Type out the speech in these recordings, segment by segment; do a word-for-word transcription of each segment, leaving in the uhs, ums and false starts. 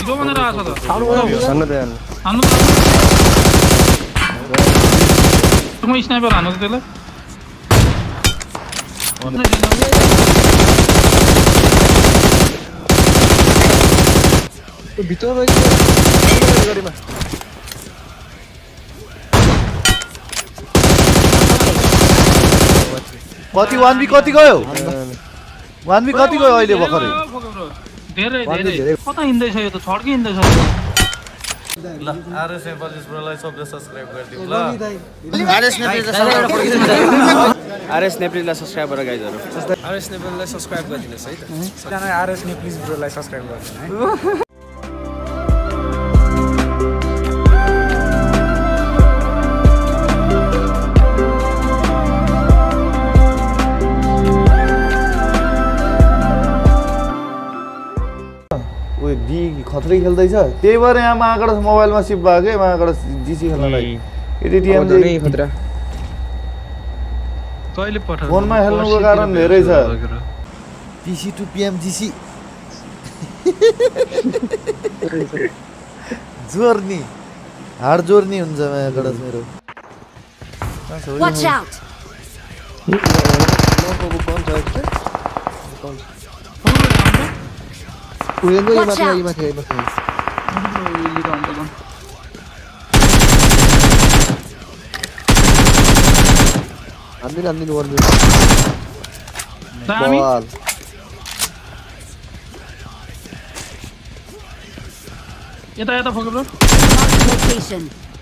Hero भनेर आछ त आउनु भन्न दे हान्नु म स्नाइपर हान्नु त त्यसलाई भित्र रहेछ गाडीमा कति वन बी कति गयो वन बी कति गयो अहिले भर्खरै धेरै धेरै कता हिँड्दै छ यो त छड्के हिँड्दै छ ल आरएस नेपालीज ब्रोलाई सबले सब्स्क्राइब गरिदिनु ल आरएस नेपालीजलाई सब्स्क्राइब गर गाइजहरु आरएस नेपालीलाई सब्स्क्राइब गरिदिनुस् है त जना आरएस नेपालीज ब्रोलाई सब्स्क्राइब गरिदिनु है डी खतरै खेल्दैछ त्यही भएर यहाँ मागड मोबाइलमा सिप भएको के मागड जीसी खेल्नलाई यदि टिएम नै खतरा कहिले पठाउ फोनमा खेल्नुको कारण धेरै छ PC to PMGC journey hard journey हुन्छ मागड मेरो Watch out. उयो यो माथि यो माथि यो माथि हामी हामी वन दामी बल यता यता फोकस ब्रो Location.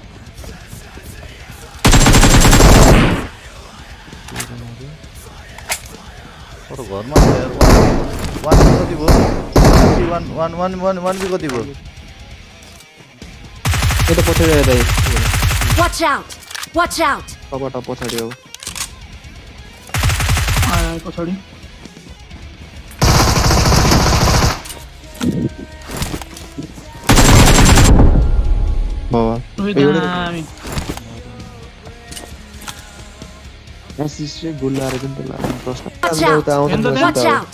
तर घरमा यार वन कति भयो वन वन वन वन वन बी कति भयो यता पछाडि आएर Watch out. Watch out. टपट पछाडि हो आयो पछाडी बाबा दामी एसिस्ट चाहिँ गोल लाएर पनि त लाग्नु प्रश्न Watch out. Watch out.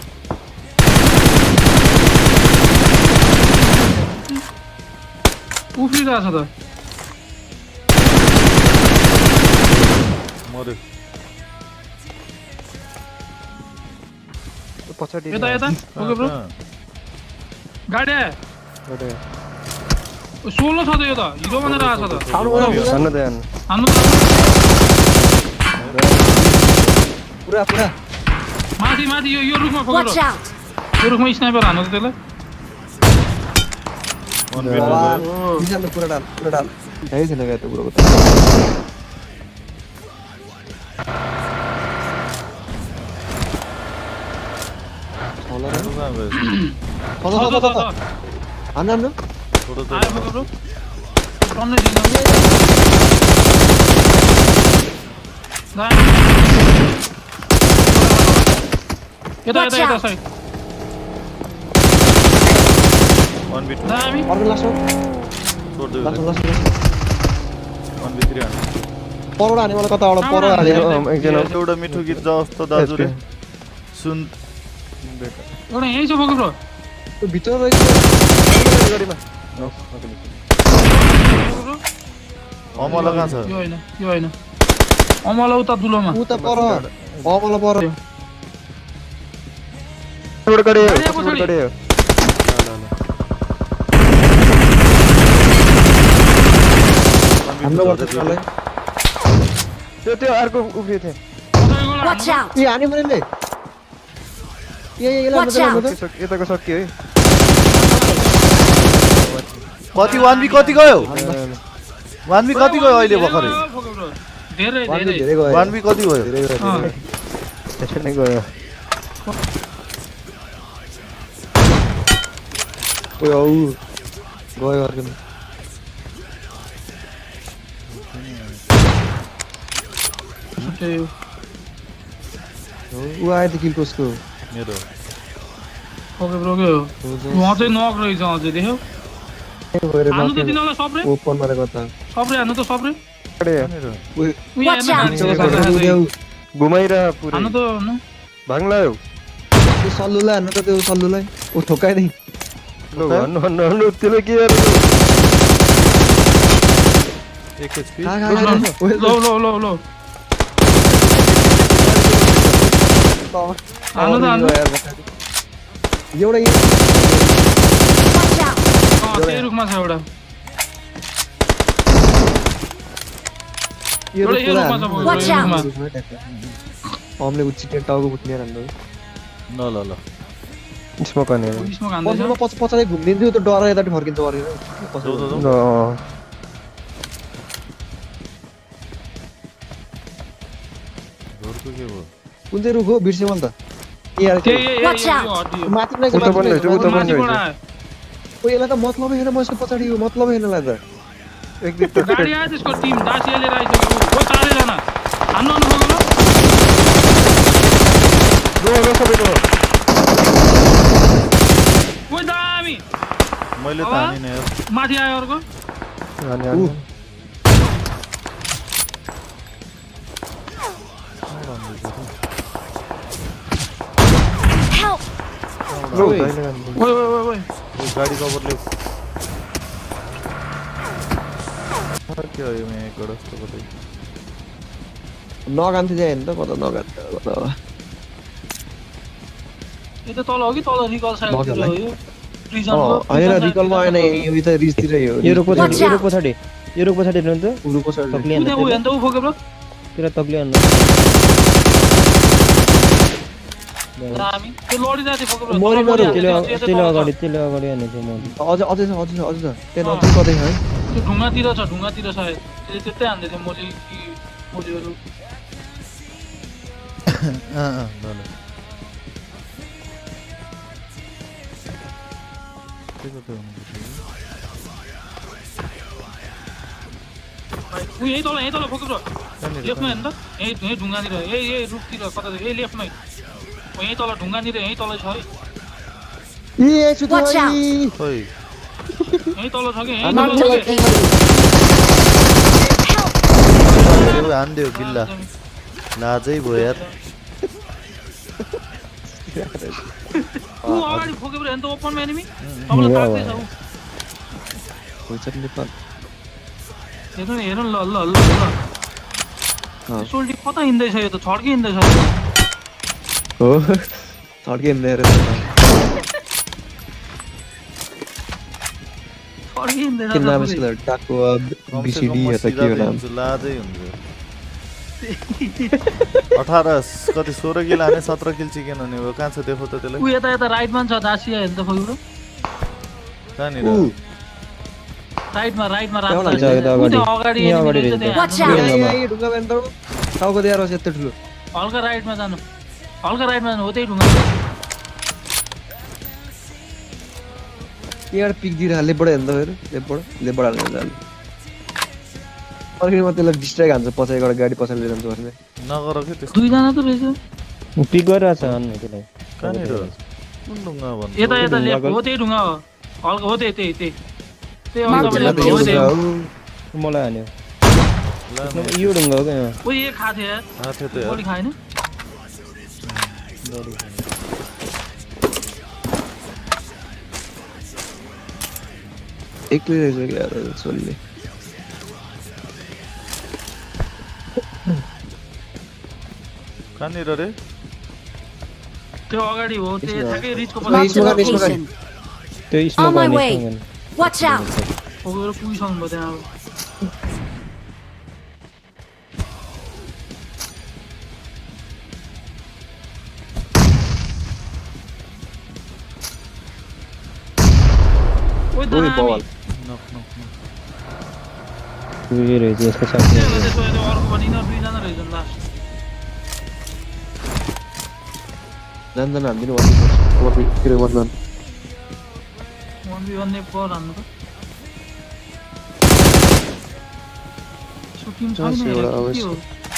उफ्रिरहेछ त मर्यो पछाडि यता यता ओके ब्रो गाडी आयो सोलो छ त यो त हिरो भनेर आछ त भन्न दे हान्नु पुरा पुरा माथि माथि यो यो रुखमा फोकस Watch out. यो रुखमा स्नाइपर हान्नु त त्यसलाई निशान पुरा डाल पुरा डाल है छैन गयो त पुरो हान्न हान्न आयो फोकस ब्रो टन्नै दिनु यता यता यता साइड वन बी टू दामी अर्को लास्ट हो छोड दे last last one B three परवडा हाने मलाई कताबाट परवडा हाने एकजना एउटा मिठो गीत जस्तो दाजुले सुन एउटा यही छ फोकस ब्रो भित्र रहेछ गाडीमा अमला कहाँ छ यो हैन यो हैन अमला उता दुलोमा उता पर अमला पर गाडी गाडी हाम्रो गर्छ त्यसलाई त्यो त्यो अर्को उफ्रियो थियो Watch out. ए हाने मैले ए ए यसलाई Watch out. यताको सक्यो है कति वन बी कति गयो वन बी कति गयो अहिले भर्खरै धेरै धेरै धेरै गयो वन बी कति गयो धेरै गयो त्यसै नै गयो ओइ औ गयो अर्को उ आयो त किल कसको मेरो ओके ब्रो के हो वहाँ चाहिँ नक रहेछ अझै देख्यौ हान्नु त तिनीहरूलाई सब्रे ओपन मारेको त सब्रे हान्नु त सब्रे Watch out. घुमाइरा पुरै हान्नु त भाङ्ला हो त्यो सल्लुलाई हान्नु त त्यो सल्लुलाई ओ ठोकाइ नै लो भन्नु भन्नु त्यसले के गर्नु एक एचपी लो लो लो लो हाल्नु त हाल्नु एउटा Watch out! अँ त्यही रुखमा छ एउटा यो एउटा यो रुखमा छ पुरा Watch out! रुखमा हमले उच्चिटे टाउको फुट्ने हान्नु ल ल ल स्मोक हान्ने स्मोक हान्दैछ पछिमा पछि पछाडि घुम्दिन्थ्यो त डर यताटी फर्किन्छ गरेर जाऊ जाऊ ल घरको के भयो कुन चाहिँ रुख हो बिर्से मन त यार त्यही यही Watch out! हड्डी माथि नै उता पनि रहेछ, उता पनि माथिबाट रहेछ। आयो ओ यसलाई त मतलब छैन म यसको पछाडि हो मतलब छैन ला त एक दिन त गाडी आयो त्यसको टिम दासिया लिएर आइसक्यो ओ चारैजना हान्नु अनुभव रो रो सबैको ओ दामी मैले त हानि नै यार माथि आयो अर्को हाने हाने Help! लो ओइ ओइ ओइ ओइ ओ गाडी कभरले के हो यो यहाँ एक जस्तो कतै नगान्थे जाए नि त कता नगान्थे कता यो त तल हो कि तल रिकल साइडतिर हो यो प्रिजन अँ होइन रिकलमा आएन यो त रिसतिरै हो यो रुख Watch पछाडि यो out! रुख पछाडि यो रुख पछाडि हेर्नु त उरुको साइड तक्लिए उ त्यहाँ उ हेर्नु त उ फोके ब्रो तेरा तक्लिए अन्त दामी त्यो लडिरहेको थियो फोके ब्रो मरि नरौ, त्यसले त्यसले अगाडि त्यसले अगाडि हाने थियो म अझ अझै छ अझै छ अझै छ त्यहाँ नजिक कतै छ है त्यो ढुङ्गातिर छ ढुङ्गातिर सायद त्यसले त्यतै हान्दै थियो मोली कि मोलीहरू अँ अँ ल ल के कतै हुनुपर्छ उ यही तल यही तल फोके ब्रो लेफ्टमा हेर्नु त यही यही ढुङ्गातिर यही यही रुखतिर कता यही लेफ्टमै ओ यही तल ढुङ्गातिर यही तलै छ है ए छु Watch out! खोइ यही तल छ कि यही Mark तल the छ कि location. यो हान्दियो बिल्ला लाजै भयो यार उ अगाडि फोके ब्रो हेर्नु त ओपनमा एनिमी तपाईँलाई ताक्दैछ उ हुन्छ नेपाल हेर्नु न हेर्नु न, ल ल ल ल सोल्टी कता हिँड्दैछ यो त छड्के हिँड्दैछ हो छड्के हिँड्दै रहेछ छड्के हिँड्दैछ के नाम छ डाको बिसिडी या त के हो नाम लाजै हुन्छ अठारह कति सोह्र किलो हाने सत्र किलो चिकन हुने भयो कहाँ छ देखो त त्यसलाई उ यता यता राइटमा छ दासिया हेर्नु त फोके ब्रो कहाँनिर राइटमा राइटमा त्यहाँ राख्छ हुन्छ, यता अगाडि। अगाडि यहाँ enemy अगाडि रहेछ, रहेछ। त्यहाँ Watch हान्नु। out! यहाँ यहाँ ढुङ्गा बेन्द टाउको दिएर होस् यत्रो ठुलो हल्का राइटमा जानु हल्का राइटमा जानु हो त्यही ढुङ्गा यहाँ पिक दिएर लेपबाट हेर्दा फेरि लेपबाट लेपबाट हाल्नु जानु फर्किने म त्यसलाई डिस्ट्र्याक्ट हान्छ पछाडिबाट गाडी पछाडि लिएर जान्छ भने नगर के त्यस्तो दुईजना त रहेछ पिक गरिरहेछ अन्ने त्यसलाई कहाँनिर कुन ढुङ्गा भन्नु यता यता लेफ्ट हो त्यही ढुङ्गा हो हल्का हो त्यही त्यही त्यही त्यही Mark हल्का the लेफ्ट हो त्यही हो। location. मलाई हान्यो ला यो ढुङ्गा हो क्या यहाँ ओ ये खा थियो यार थाहा थियो त बडी यार खाएन एक्लै रहेछ क्या यार सोल्ले कहाँनिर रे त्यो अगाडि हो त्यो ठ्याक्कै रिचको Mark Mark पछि the Smoke, smoke, location. त्यो On स्मोक my हाने way. Smoke Watch out! पुगेर पुगिसक्नु भयो त्यहाँ अब ओइ ओइ दामी बवाल नक नक नक हाने रहेछ यसको साथ त्यो त्यसो भए त्यो अर्को पनि यिनीहरू दुईजना रहेछ नि लास्ट जान्दैन हान्दिनु भन्नु के रे भन्नु वान बी वान ने पर हान्नु त सुटिङ छैन छ, एउटा यार, के अवश्य। हो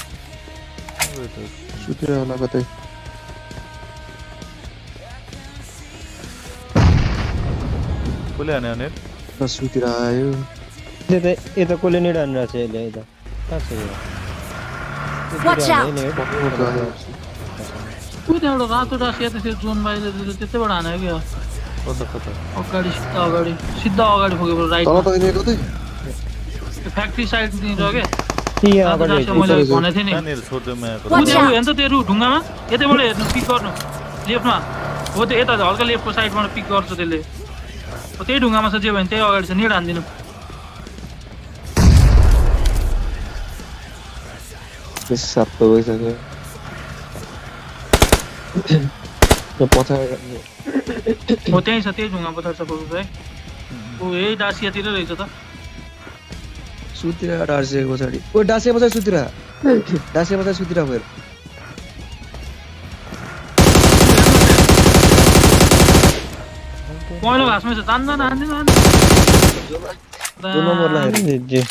सुतिर होला कतै कसले हाने हाने सुतिर आयो यता यता कसले नि हानिरहेको छ यसले यता कहाँ छ यो Watch out! होइन है उ त्यहाँ एउटा रातो डास या त त्यो जोन बाहिर त्यतैबाट हानेको क्या कता कता अगाडि सिधा अगाडि सिधा अगाडि पुगेको राइट तल त यिनीहरू कतै फ्याक्ट्री साइड दिन्छ के ती यहाँ अगाडि मैले भनेको थिएँ नि कहाँनिर छोड्यो मेरो Watch out! हेर्नु त्यो ढुङ्गामा यतैबाट हेर्नु पिक गर्नु लेफ्टमा हो त्यो यता हल्का लेफ्टको साइडबाट पिक गर्छ त्यसले हो त्यही ढुङ्गामा छ जे भने त्यही अगाडि छ नेड हान्दिनु बेसी सात भइसक्यो यो पछाडि हो त्यही छ त्यही ढुङ्गा पछाडि छ पुग्छ है ओ यही डासियातिर रहेछ त सुतिरा डासिया पछाडि ओ डासिया पछाडि सुतिरा डासिया पछाडि सुतिरा फेरि पहिलो घाँसमै छ जान्दैन हान्दैन दो नम्बर लाग्यो जे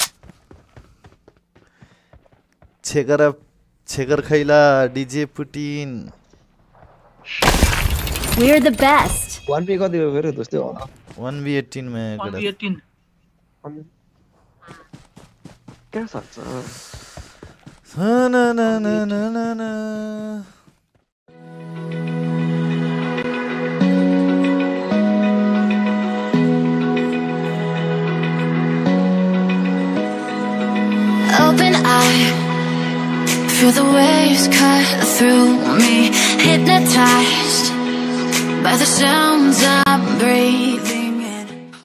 छेकर छेकर खैला DJ Putin We're the best. One P कति हो फेरि त्यस्तै होला one v eighteen में one v eighteen क्या सक्छ ना ना ना ना ना ना Open eye, feel the waves cut through me, hypnotized by the sounds I'm breathing.